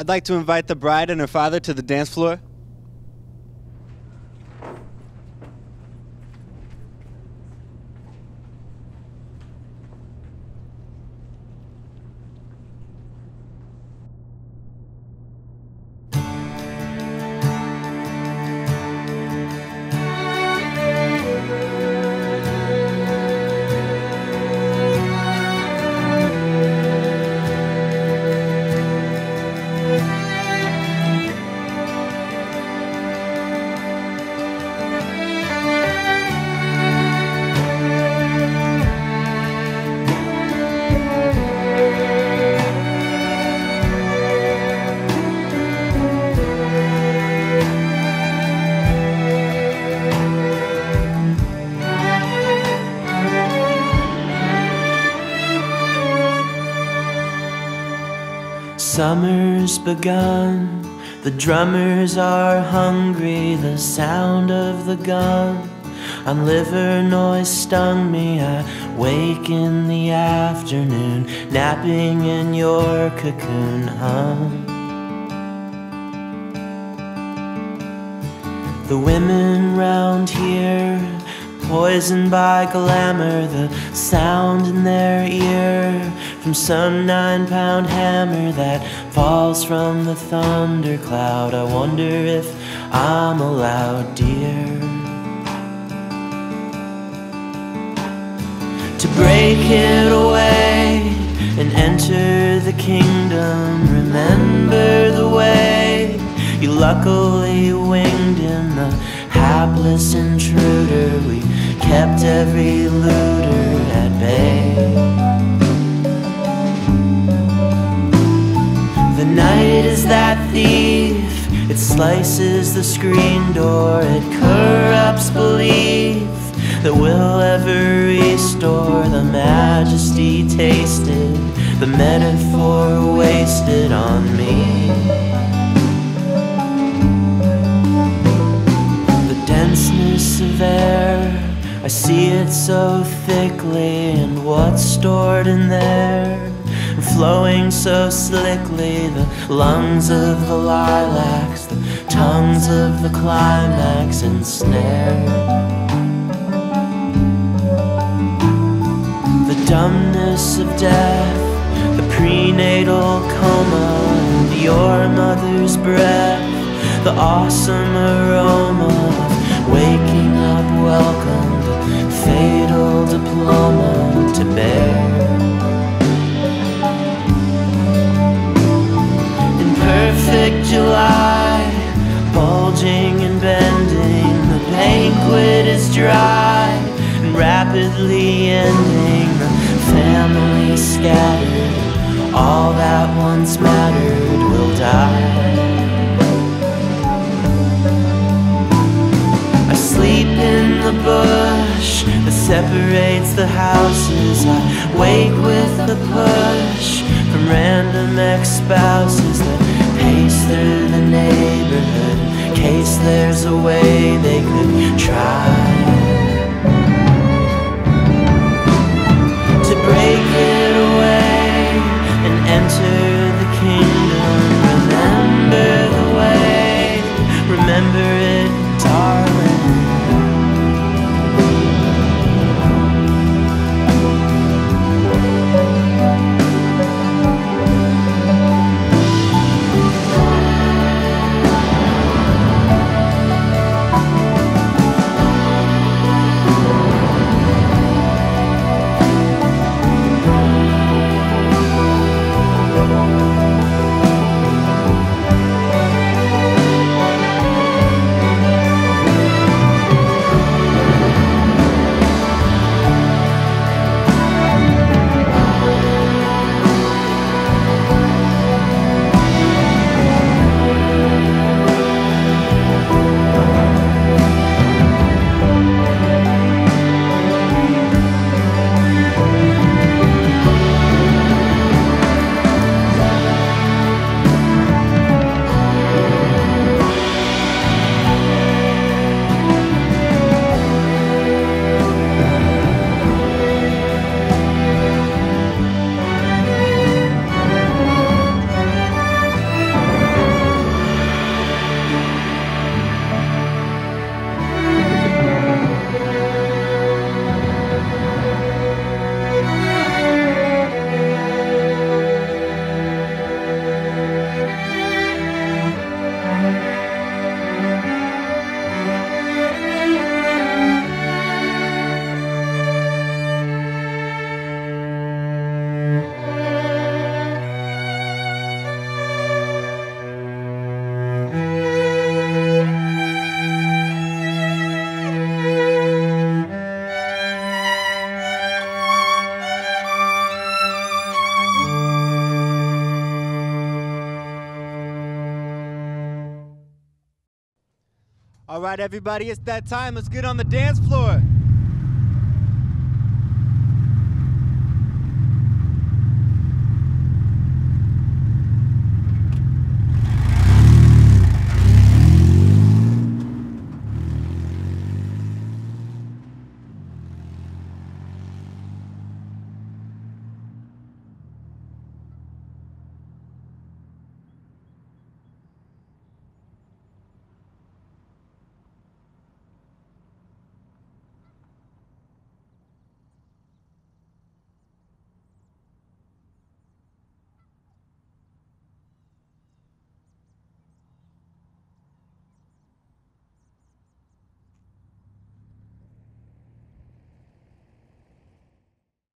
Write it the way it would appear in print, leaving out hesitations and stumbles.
I'd like to invite the bride and her father to the dance floor. Summer's begun, the drummers are hungry, the sound of the gun on Livernois stung me. I wake in the afternoon, napping in your cocoon, The women round here, poisoned by glamour, the sound in their ear from some 9-pound hammer that falls from the thundercloud. I wonder if I'm allowed, dear, to break it away and enter the kingdom. Remember the way you luckily winged in the hapless intruder. We kept every looter at bay. The night is that thief, it slices the screen door, it corrupts belief that we'll ever restore the majesty tasted, the metaphor wasted on me. The denseness of air, I see it so thickly, and what's stored in there, flowing so slickly, the lungs of the lilacs, the tongues of the climax ensnared. The dumbness of death, the prenatal coma, and your mother's breath, the awesome aroma of waking up welcomed, fatal diploma to bear. Perfect July, bulging and bending, the banquet is dry and rapidly ending. The family scattered, all that once mattered will die. I sleep in the bush that separates the houses. I wake with the push from random ex-spouses that pace through the neighborhood in case there's a way they could try to break it away and enter the kingdom. Remember the way, remember it, darling. All right, everybody, it's that time. Let's get on the dance floor.